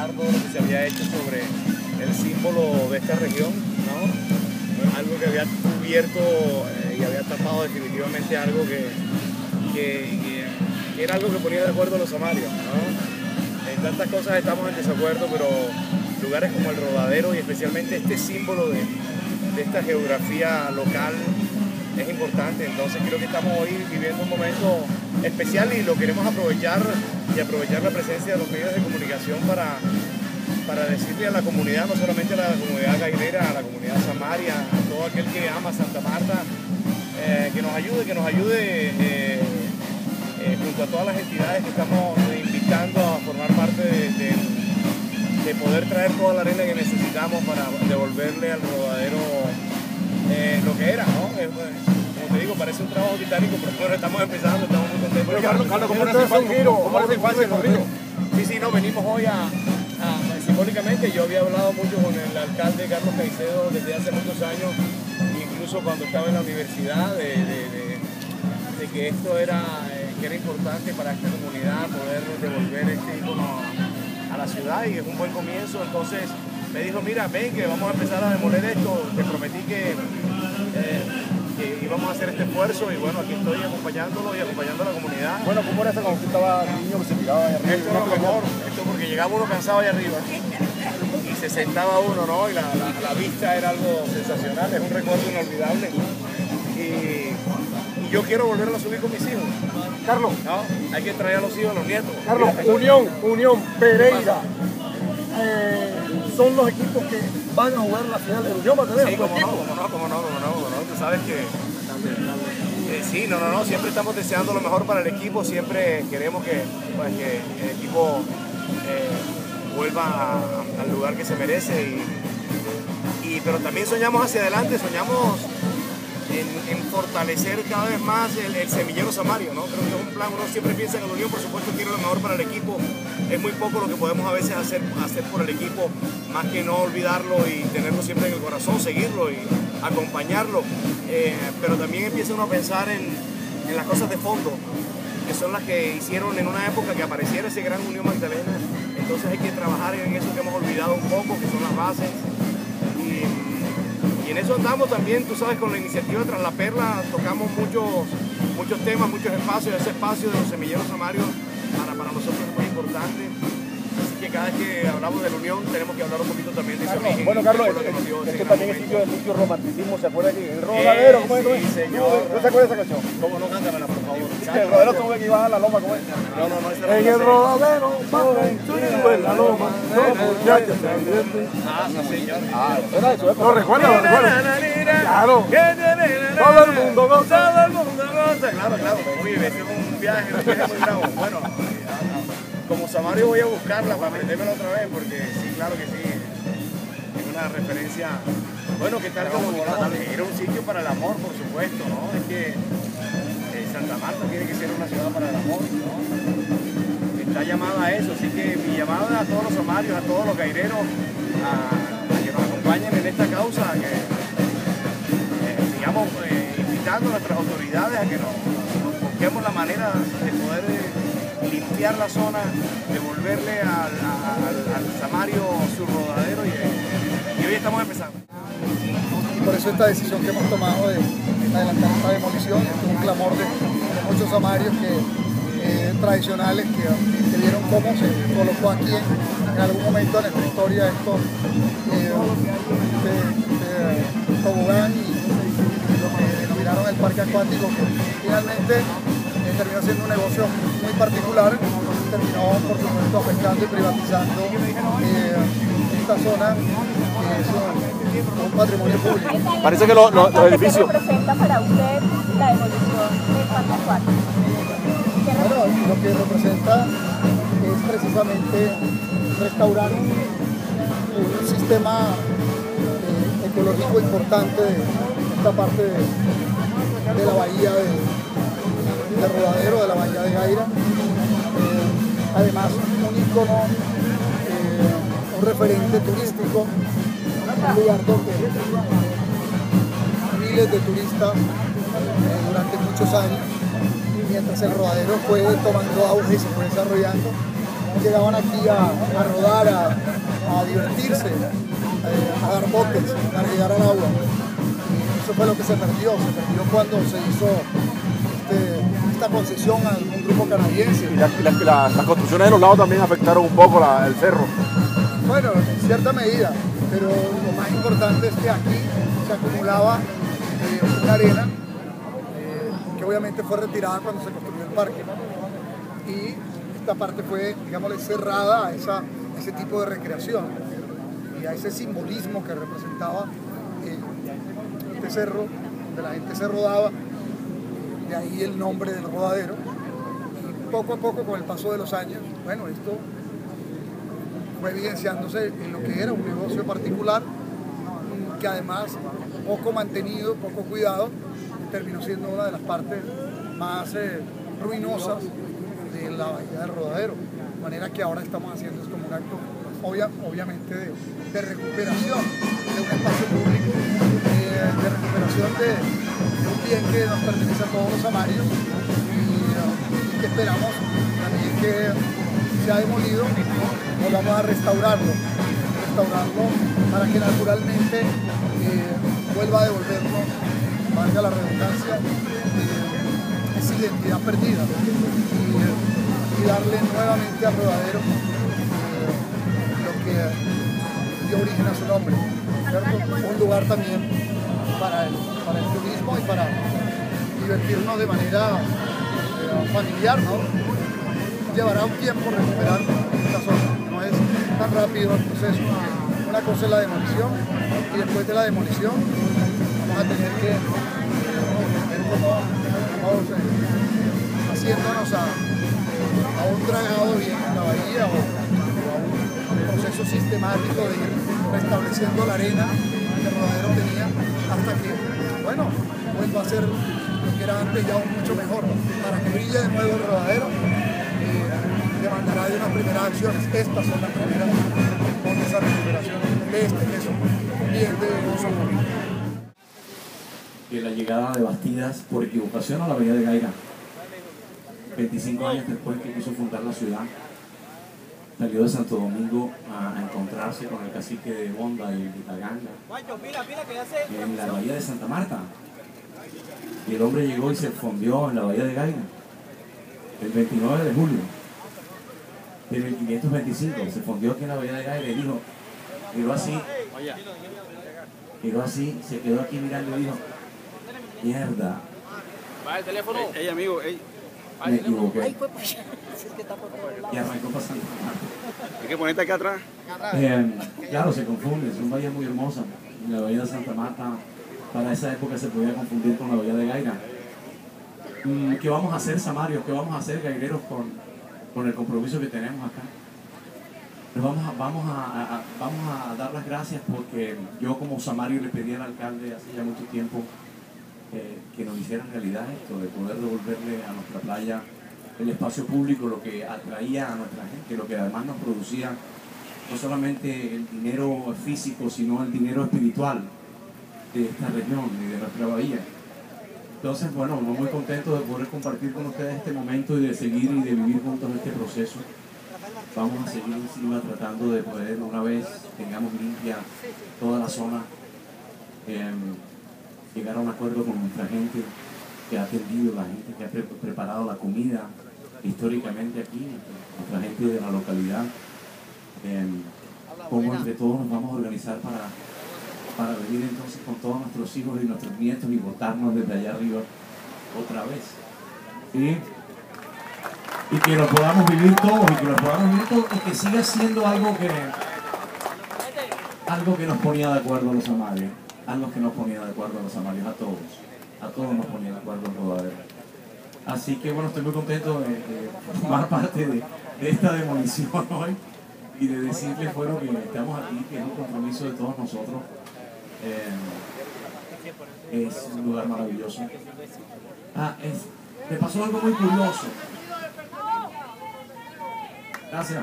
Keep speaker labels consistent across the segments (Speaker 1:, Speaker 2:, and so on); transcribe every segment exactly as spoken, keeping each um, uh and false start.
Speaker 1: retomar todo lo que se había hecho sobre el símbolo de esta región, ¿no? Algo que había cubierto eh, y había tapado definitivamente algo que, que, que, que era algo que ponía de acuerdo a los samarios, ¿no? En tantas cosas estamos en desacuerdo, pero lugares como el Rodadero y especialmente este símbolo de, de esta geografía local es importante. Entonces creo que estamos hoy viviendo un momento especial y lo queremos aprovechar y aprovechar la presencia de los medios de comunicación para, para decirle a la comunidad, no solamente a la comunidad gairera, a la comunidad samaria, a todo aquel que ama Santa Marta, eh, que nos ayude, que nos ayude eh, eh, junto a todas las entidades que estamos invitando a formar parte de, de, de poder traer toda la arena que necesitamos para devolverle al Rodadero eh, lo que era, ¿no? Es, como te digo, parece un trabajo titánico, pero bueno, estamos empezando, estamos muy contentos.
Speaker 2: Pero Carlos, Carlos, ¿cómo era ese giro? ¿Cómo era ese infancia en los ríos?
Speaker 1: Sí, sí, no, venimos hoy a, a, simbólicamente, yo había hablado mucho con el alcalde Carlos Caicedo desde hace muchos años, incluso cuando estaba en la universidad, de, de, de, de que esto era, eh, que era importante para esta comunidad poder devolver este ícono a, a la ciudad, y es un buen comienzo. Entonces me dijo, mira, ven que vamos a empezar a demoler esto, te prometí que, eh, que íbamos a hacer este esfuerzo, y bueno, aquí estoy acompañándolo y acompañando a la comunidad.
Speaker 2: Bueno, ¿cómo era eso cuando usted estaba niño que se tiraba allá arriba?
Speaker 1: Esto es lo mejor, esto porque llegaba uno cansado allá arriba y se sentaba uno, ¿no? Y la, la, la vista era algo sensacional, es un recuerdo inolvidable. Y, y yo quiero volverlo a subir con mis hijos.
Speaker 2: Carlos,
Speaker 1: ¿no? Hay que traer a los hijos, a los nietos.
Speaker 2: Carlos,
Speaker 1: Mira,
Speaker 2: Unión, Unión, Pereira. Eh, son los equipos que van a jugar la final de Unión Magdalena.
Speaker 1: Sí, como no, como no, como no, como no, como no. Tú sabes que eh, sí, no, no, no, siempre estamos deseando lo mejor para el equipo, siempre queremos que, pues, que el equipo eh, vuelva a, al lugar que se merece, y, y, pero también soñamos hacia adelante, soñamos en, en fortalecer cada vez más el, el semillero samario, ¿no? Creo que es un plan, uno siempre piensa en el Unión, por supuesto quiere lo mejor para el equipo, es muy poco lo que podemos a veces hacer, hacer por el equipo, más que no olvidarlo y tenerlo siempre en el corazón, seguirlo y acompañarlo, eh, pero también empieza uno a pensar en, en las cosas de fondo, que son las que hicieron en una época que apareciera ese gran Unión Magdalena. Entonces hay que trabajar en eso que hemos olvidado un poco, que son las bases, y, y en eso andamos también, tú sabes, con la iniciativa Tras la Perla tocamos muchos, muchos temas, muchos espacios, ese espacio de los semilleros samarios para, para nosotros es muy importante. Así que cada vez que hablamos de la Unión tenemos que hablar un poquito también de ese origen.
Speaker 2: Bueno, Carlos,
Speaker 1: lo que nos dio
Speaker 2: esto
Speaker 1: ese
Speaker 2: también es
Speaker 1: momento.
Speaker 2: sitio de mucho romanticismo, ¿se acuerda que el Rodadero? ¿Cómo es?
Speaker 1: Sí, señor.
Speaker 2: ¿No se acuerda de esa canción?
Speaker 1: ¿Cómo no? Cántamela, por favor.
Speaker 2: Que el Rodadero tuvo que iba a la loma, ¿cómo es?
Speaker 1: No, no, no, esa no
Speaker 2: En
Speaker 1: la
Speaker 2: el
Speaker 1: sé.
Speaker 2: Rodadero, va en la loma, no, muchachos, se divierten.
Speaker 1: Ah, sí, señor.
Speaker 2: Ah, era eso, ¿eh? Lo recuerda, lo recuerda. Claro. Todo el mundo goza.
Speaker 1: Todo el mundo goza. Claro, claro. Oye, este es un viaje, un viaje muy bravo. Bueno, como samario voy a buscarla para aprendérmela otra vez, porque sí, claro que sí. Es una referencia. Bueno, ¿qué tal como era un sitio para el amor, por supuesto, ¿no? Es que eh, Santa Marta tiene que ser una ciudad para el amor, ¿no? Está llamada a eso, así que mi llamada a todos los samarios, a todos los gaireros, a, a que nos acompañen en esta causa, a que eh, sigamos eh, invitando a nuestras autoridades a que nos, nos busquemos la manera de poder eh, limpiar la zona, devolverle al, al, al samario su rodadero, y, y hoy estamos empezando.
Speaker 3: Y por eso esta decisión que hemos tomado de adelantar esta demolición, es un clamor de, de muchos samarios que, eh, tradicionales que, que vieron cómo se colocó aquí en, en algún momento de nuestra historia esto eh, de, de tobogán y, y lo que denominaron el parque acuático, que finalmente eh, terminó siendo un negocio muy particular, terminó por supuesto afectando y privatizando eh, esta zona, que es un, un patrimonio público.
Speaker 2: Parece que lo- lo- los edificios.
Speaker 4: ¿Qué representa para usted la demolición del parque acuático? ¿Qué
Speaker 3: Bueno,
Speaker 4: representa?
Speaker 3: lo que representa es precisamente restaurar un, un sistema eh, ecológico importante de esta parte de, de la bahía de, de Rodadero, de la bahía de Gaira. Eh, además, un ícono, eh, un referente turístico, un lugar donde miles de turistas eh, durante muchos años, mientras el Rodadero fue tomando auge y se fue desarrollando, llegaban aquí a, a rodar, a, a divertirse, eh, a dar botes, para llegar al agua. Y eso fue lo que se perdió, se perdió cuando se hizo este, esta concesión a un grupo canadiense.
Speaker 5: Y, la, y la, la, las construcciones de los lados también afectaron un poco la, el cerro.
Speaker 3: Bueno, en cierta medida, pero lo más importante es que aquí se acumulaba eh, una arena eh, que obviamente fue retirada cuando se construyó el parque, ¿no? Y esta parte fue, digámosle, cerrada a, esa, a ese tipo de recreación y a ese simbolismo que representaba eh, este cerro, donde la gente se rodaba, de ahí el nombre del rodadero. Y poco a poco, con el paso de los años, bueno, esto fue evidenciándose en lo que era un negocio particular, que además, poco mantenido, poco cuidado, terminó siendo una de las partes más eh, ruinosas de la bahía del Rodadero. De manera que ahora estamos haciendo es como un acto, obvia, obviamente, de, de recuperación de un espacio público, eh, de recuperación de, de un bien que nos pertenece a todos los samarios y, uh, y que esperamos también que se ha demolido, volvamos a restaurarlo, restaurarlo para que naturalmente eh, vuelva a devolvernos, valga la redundancia, eh, esa identidad perdida y, y darle nuevamente al Rodadero eh, lo que dio origen a su nombre, ¿cierto? Un lugar también para el, para el turismo y para divertirnos de manera eh, familiar, ¿no? Llevará un tiempo recuperar esta zona, no es tan rápido el proceso. Una cosa es la demolición y después de la demolición vamos a tener que ver cómo vamos eh, haciéndonos a, a un dragado bien en la bahía o, o a un proceso sistemático de ir restableciendo la arena que el Rodadero tenía hasta que, bueno, vuelva a ser lo que era antes ya un mucho mejor, para que brille de nuevo el Rodadero. Demandará de unas primeras acciones. Estas son las primeras con esa recuperación de este que es un bien de uso público.
Speaker 6: Que la llegada de Bastidas por equivocación a la bahía de Gaira, veinticinco años después que quiso fundar la ciudad, salió de Santo Domingo a, a encontrarse con el cacique de Bonda y de Taganga en la bahía de Santa Marta. Y el hombre llegó y se fundió en la bahía de Gaira el veintinueve de julio de mil quinientos veinticinco, se fundió aquí en la bahía de Gaira y dijo, miró así, miró así, se quedó aquí mirando y dijo, mierda,
Speaker 5: Va el teléfono. Ey, ey amigo, ey.
Speaker 6: me equivoqué.
Speaker 4: Ay, pues, pues, es que está por todos lados.
Speaker 6: Y arrancó pasando.
Speaker 5: Hay que ponerte acá atrás.
Speaker 6: Eh, claro, se confunde, son bahías muy hermosas. La bahía de Santa Marta, para esa época se podía confundir con la bahía de Gaira. ¿Qué vamos a hacer, Samario? ¿Qué vamos a hacer, gaireros, con, con el compromiso que tenemos acá? Nos vamos a, vamos, a, a, vamos a dar las gracias porque yo como Samario le pedí al alcalde hace ya mucho tiempo eh, que nos hiciera realidad esto, de poder devolverle a nuestra playa el espacio público, lo que atraía a nuestra gente, lo que además nos producía no solamente el dinero físico, sino el dinero espiritual de esta región y de nuestra bahía. Entonces, bueno, muy contento de poder compartir con ustedes este momento y de seguir y de vivir juntos este proceso. Vamos a seguir encima tratando de poder, una vez tengamos limpia toda la zona, eh, llegar a un acuerdo con nuestra gente que ha atendido, la gente que ha pre preparado la comida históricamente aquí, nuestra gente de la localidad, eh, cómo entre todos nos vamos a organizar para para venir entonces con todos nuestros hijos y nuestros nietos y votarnos desde allá arriba otra vez. ¿Sí? Y que lo podamos vivir todos, y que lo podamos vivir todos, y que siga siendo algo que, algo que nos ponía de acuerdo a los samarios, algo que nos ponía de acuerdo a los samarios, a todos, a todos nos ponía de acuerdo el Rodadero. Así que bueno, estoy muy contento de, de formar parte de, de esta demolición hoy, y de decirles, bueno, que estamos aquí, que es un compromiso de todos nosotros. Eh, es un lugar maravilloso. Ah, es, me pasó algo muy curioso. Gracias.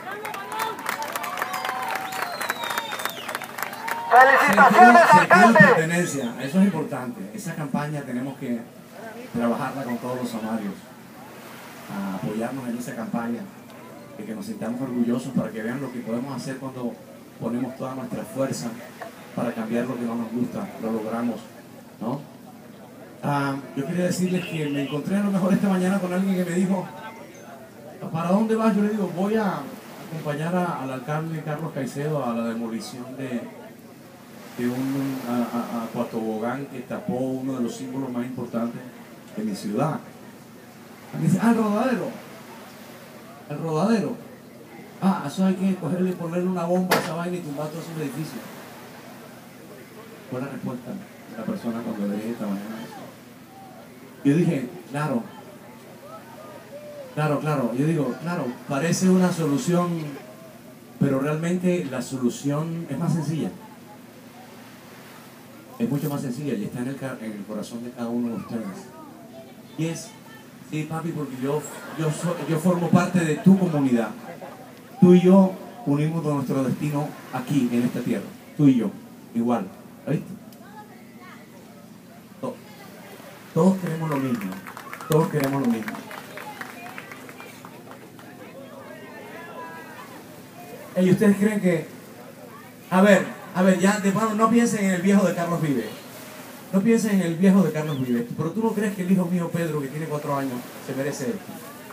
Speaker 2: ¡Felicitaciones, alcalde!
Speaker 6: Pertenencia, eso es importante. Esa campaña tenemos que trabajarla con todos los samarios, a apoyarnos en esa campaña. y que nos sintamos orgullosos para que vean lo que podemos hacer cuando ponemos toda nuestra fuerza para cambiar lo que no nos gusta, lo logramos, ¿no? Ah, yo quería decirles que me encontré a lo mejor esta mañana con alguien que me dijo, ¿para dónde vas? Yo le digo, voy a acompañar a, al alcalde Carlos Caicedo a la demolición de, de un a, a, acuatobogán que tapó uno de los símbolos más importantes de mi ciudad. Y me dice, ah, el rodadero, el rodadero. Ah, eso hay que cogerle y ponerle una bomba a esa vaina y tumbar todos esos edificios. Fue la respuesta de la persona cuando le dije esta mañana eso. Yo dije, claro, claro, claro. Yo digo, claro, parece una solución, pero realmente la solución es más sencilla. Es mucho más sencilla y está en el, en el corazón de cada uno de ustedes. Y es, sí, papi, porque yo, yo, so, yo formo parte de tu comunidad. Tú y yo unimos nuestro destino aquí, en esta tierra. Tú y yo, igual. ¿Viste? Todos, todos queremos lo mismo. Todos queremos lo mismo. ¿Y ustedes creen que... A ver, a ver, ya de pronto no piensen en el viejo de Carlos Vives. No piensen en el viejo de Carlos Vives. Pero tú no crees que el hijo mío Pedro, que tiene cuatro años, se merece esto.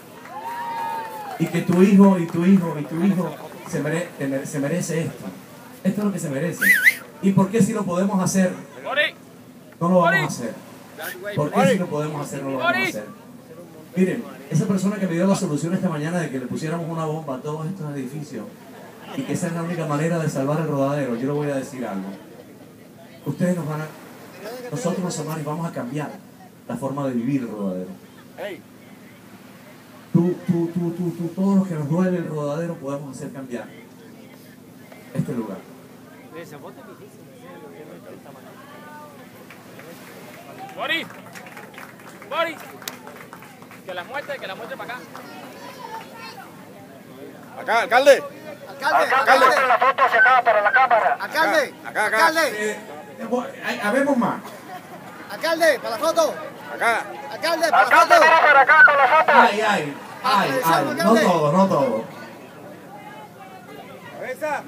Speaker 6: Y que tu hijo, y tu hijo, y tu hijo se, mere, se merece esto. Esto es lo que se merece. ¿Y por qué si lo podemos hacer, no lo vamos a hacer? ¿Por qué si lo podemos hacer, no lo vamos a hacer? Miren, esa persona que me dio la solución esta mañana de que le pusiéramos una bomba a todos estos edificios y que esa es la única manera de salvar el rodadero, yo le voy a decir algo. Ustedes nos van a... Nosotros los samaris vamos a cambiar la forma de vivir el rodadero. Tú, tú, tú, tú, tú, todos los que nos duele el rodadero podemos hacer cambiar este lugar.
Speaker 7: Boris, Boris, que la muestre, que la muestre para acá.
Speaker 5: Acá, alcalde.
Speaker 3: Alcalde, alcalde.
Speaker 5: Alcalde, la foto hacia acá para la cámara.
Speaker 3: Alcalde,
Speaker 5: Acá, acá.
Speaker 3: alcalde,
Speaker 6: Eh, eh, habemos más.
Speaker 3: alcalde, para la foto.
Speaker 5: Acá.
Speaker 3: Alcalde, para la
Speaker 5: Alcalde,
Speaker 3: foto.
Speaker 5: mira para acá para la foto.
Speaker 6: Ay, ay, ay, ay. No todo, no todo.
Speaker 5: Cabeza.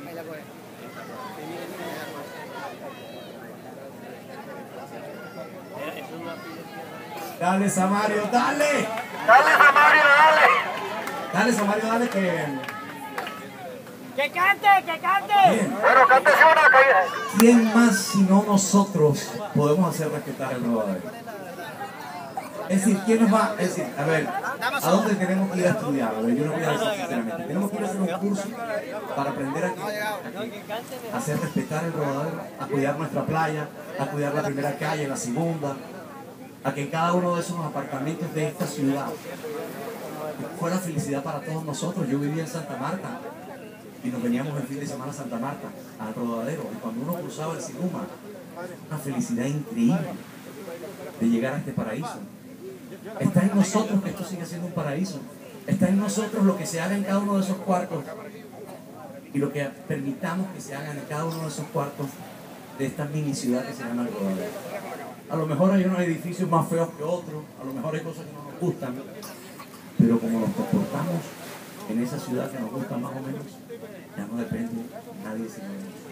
Speaker 6: Dale, Samario, dale.
Speaker 5: Dale, Samario, dale.
Speaker 6: Dale, Samario, dale que...
Speaker 7: ¡Que cante, que cante!
Speaker 6: Bien.
Speaker 5: Bueno, cántese una caída.
Speaker 6: ¿Quién más sino nosotros podemos hacer respetar el rodadero? Es decir, ¿quién nos va? Es decir, a ver, ¿a dónde tenemos que ir a estudiar? A ver, yo no voy a decir sinceramente. Tenemos que ir a hacer un curso para aprender aquí, aquí, a hacer respetar el rodadero, a cuidar nuestra playa, a cuidar la primera calle, la segunda, a que en cada uno de esos apartamentos de esta ciudad fuera felicidad para todos nosotros. Yo vivía en Santa Marta y nos veníamos el fin de semana a Santa Marta, al rodadero, y cuando uno cruzaba el Sinuma, una felicidad increíble de llegar a este paraíso. Está en nosotros que esto siga siendo un paraíso. Está en nosotros lo que se haga en cada uno de esos cuartos y lo que permitamos que se haga en cada uno de esos cuartos de esta mini ciudad que se llama el rodadero. A lo mejor hay unos edificios más feos que otros, a lo mejor hay cosas que no nos gustan, pero como nos comportamos en esa ciudad que nos gusta más o menos, ya no depende de nadie sino de nosotros.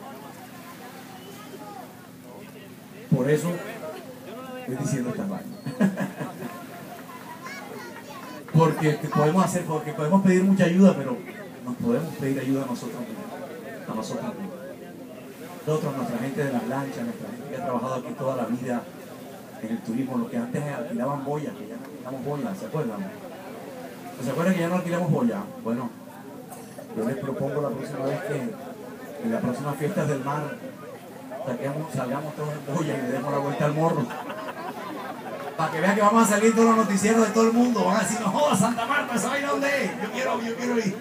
Speaker 6: Por eso estoy diciendo esta vaina. Porque podemos hacer, porque podemos pedir mucha ayuda, pero nos podemos pedir ayuda a nosotros mismos, a nosotros mismos. Nosotros, nuestra gente de las lanchas, nuestra gente que ha trabajado aquí toda la vida en el turismo, los que antes alquilaban boyas, que ya no alquilamos boyas, ¿se acuerdan? ¿Se acuerdan que ya no alquilamos boyas? Bueno, yo les propongo la próxima vez que en las próximas fiestas del mar saquemos, salgamos todos en boyas y le demos la vuelta al morro. Para que vean que vamos a salir todos los noticieros de todo el mundo. Van a decir, no jodas, Santa Marta, ¿esa vaina dónde es? Yo quiero, yo quiero ir.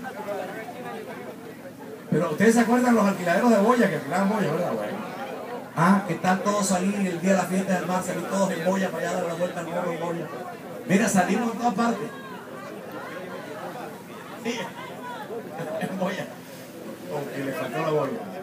Speaker 6: Pero ustedes se acuerdan los alquiladeros de boya que alquilaban boya, ¿verdad, güey? Ah, que tal todos salir el día de la fiesta del mar, salir todos en boya para allá dar la vuelta al morro en boya. Mira, salimos en todas partes. Sí, en boya. Aunque le faltó la boya.